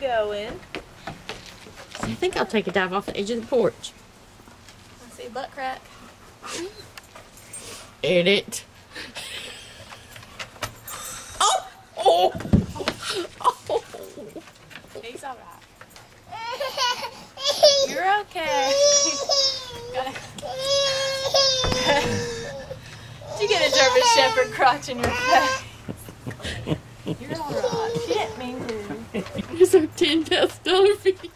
going? I think I'll take a dive off the edge of the porch. I see butt crack. Edit. Oh! Oh! Oh! He's alright. You're okay. Did you get a German Shepherd crotch in your face? You're alright. She didn't mean to. Here's our $10,000 fee.